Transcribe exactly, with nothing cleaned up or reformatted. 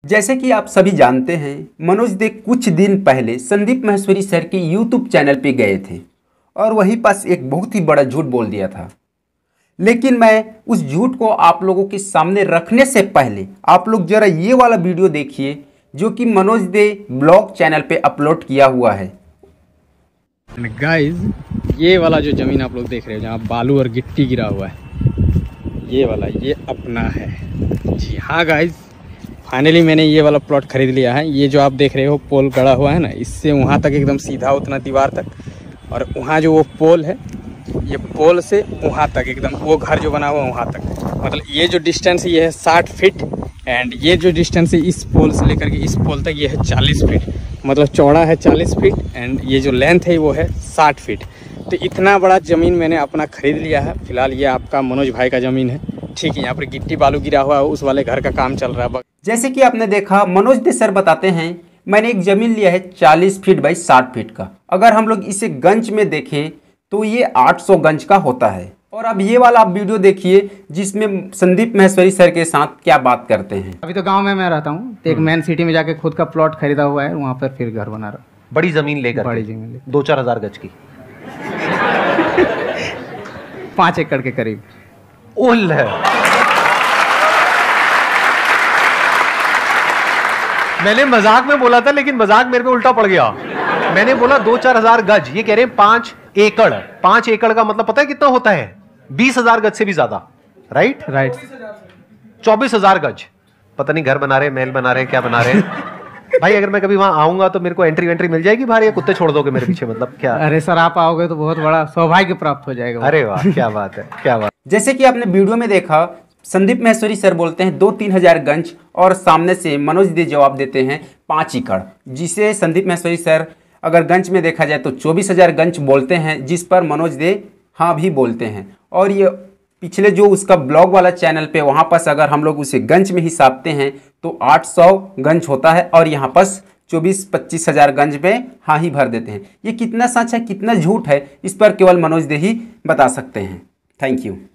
जैसे कि आप सभी जानते हैं, मनोज दे कुछ दिन पहले संदीप माहेश्वरी सर के यूट्यूब चैनल पे गए थे और वहीं पास एक बहुत ही बड़ा झूठ बोल दिया था। लेकिन मैं उस झूठ को आप लोगों के सामने रखने से पहले आप लोग जरा ये वाला वीडियो देखिए जो कि मनोज दे ब्लॉग चैनल पे अपलोड किया हुआ है। गाइस, ये वाला जो ज़मीन आप लोग देख रहे हो जहाँ बालू और गिट्टी गिरा हुआ है, ये वाला ये अपना है। जी हाँ गाइस, फाइनली मैंने ये वाला प्लॉट खरीद लिया है। ये जो आप देख रहे हो पोल गड़ा हुआ है ना, इससे वहाँ तक एकदम सीधा उतना दीवार तक, और वहाँ जो वो पोल है, ये पोल से वहाँ तक एकदम वो घर जो बना हुआ है वहाँ तक, मतलब ये जो डिस्टेंस है ये है साठ फीट, एंड ये जो डिस्टेंस है इस पोल से लेकर के इस पोल तक ये है चालीस फीट, मतलब चौड़ा है चालीस फीट एंड ये जो लेंथ है वो है साठ फीट। तो इतना बड़ा ज़मीन मैंने अपना ख़रीद लिया है। फिलहाल ये आपका मनोज भाई का ज़मीन है, ठीक है। यहाँ पर गिट्टी बालू गिरा हुआ है, उस वाले घर का काम चल रहा है। जैसे कि आपने देखा, मनोज दे सर बताते हैं मैंने एक ज़मीन लिया है चालीस फीट बाई साठ फीट का। अगर हम लोग इसे गंज में देखें तो ये आठ सौ गंज का होता है। और अब ये वाला आप वीडियो देखिए जिसमें संदीप माहेश्वरी सर के साथ क्या बात करते हैं। अभी तो गांव में मैं रहता हूँ, तो एक मेन सिटी में जाके खुद का प्लॉट खरीदा हुआ है, वहाँ पर फिर घर बना रहा। बड़ी जमीन लेकर, बड़ी जमीन लेकर दो चार हजार गज की पाँच एकड़ के करीब। ओल है। मैंने मजाक में बोला था, लेकिन मजाक मेरे पे उल्टा पड़ गया। मैंने बोला दो चार हजार गज, ये कह रहे हैं पांच एकड़। पांच एकड़ का मतलब पता है कितना होता है? बीस हजार गज से भी ज्यादा। राइट राइट चौबीस हजार गज। पता नहीं घर बना रहे, महल बना रहे, क्या बना रहे भाई। अगर मैं कभी वहां आऊंगा तो मेरे को एंट्री वेंट्री मिल जाएगी बाहर, या कुत्ते छोड़ दोगे मेरे पीछे? मतलब क्या? अरे सर, आप आओगे तो बहुत बड़ा सौभाग्य प्राप्त हो जाएगा। अरे वाह, क्या बात है, क्या बात। जैसे कि आपने वीडियो में देखा, संदीप माहेश्वरी सर बोलते हैं दो तीन हजार गंज और सामने से मनोज दे जवाब देते हैं पाँच एकड़, जिसे संदीप माहेश्वरी सर अगर गंज में देखा जाए तो चौबीस हजार गंज बोलते हैं, जिस पर मनोज दे हाँ भी बोलते हैं। और ये पिछले जो उसका ब्लॉग वाला चैनल पे, वहाँ पर अगर हम लोग उसे गंज में हिसाबते हैं तो आठ सौ गंज होता है, और यहाँ पर चौबीस पच्चीस हजार गंज में हाँ ही भर देते हैं। ये कितना सच है कितना झूठ है, इस पर केवल मनोज दे ही बता सकते हैं। Thank you.